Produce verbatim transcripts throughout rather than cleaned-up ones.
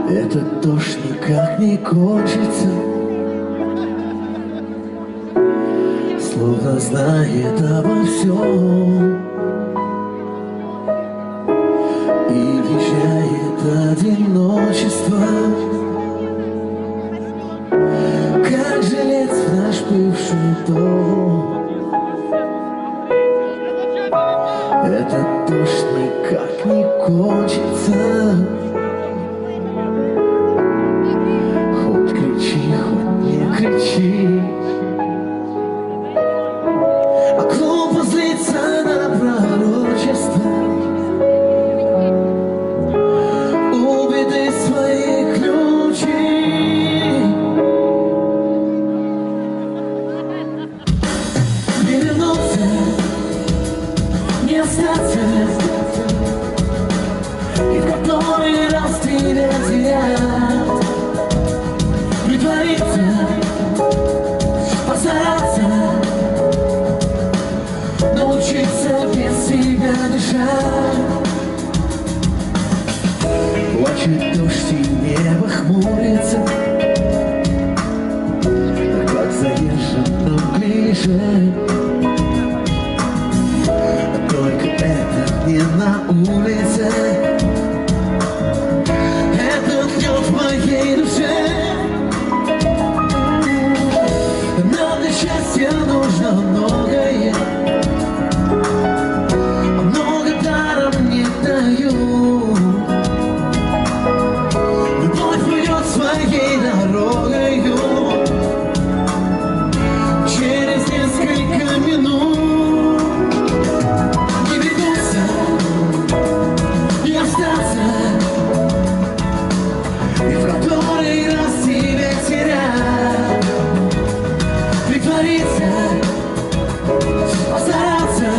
Этот дождь никак не кончится, словно знает обо всем и вещает одиночество. Как жилец в наш бывший дом. Этот дождь никак не кончится. Хоть кричи, хоть не кричи. А глупо злиться на пророчество. У беды свои ключи. Не вернуться, не остаться, и в который раз тебя терять. Притвориться, постараться, научиться без себя дышать. Плачет дождь и небо хмурится, как заезженном ближе. Только это не на улице, это гнет в моей душе. Нам для счастья нужно многое, много даром не дают. Любовь идет своей дорогою через несколько минут. И в который раз тебя терять. Притвориться, постараться,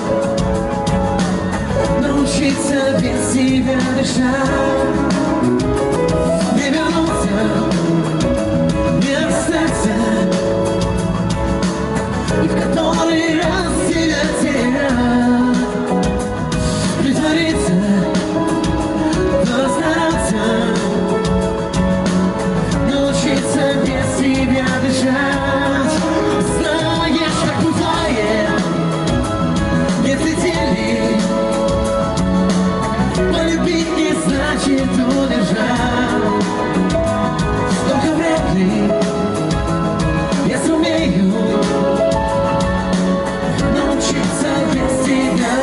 научиться без себя дышать. Не вернуться, не остаться, и в который раз тебя терять. Притвориться, постараться, научиться без себя дышать. Знаешь, как бывает, нет недели. Полюбить не значит удержать. Только вряд ли я сумею научиться без тебя.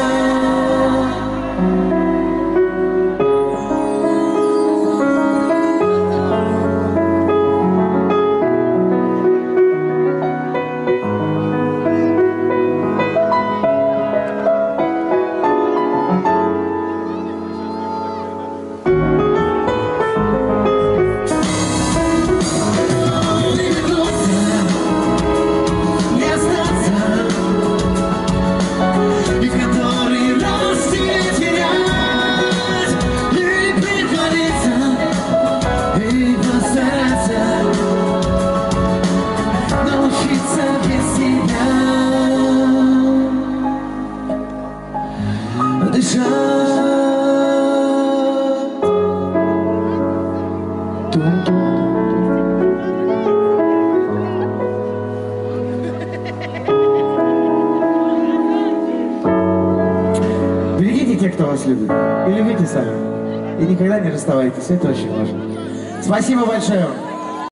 Берегите тех, кто вас любит, и любите сами. И никогда не расставайтесь, это очень важно. Спасибо большое вам.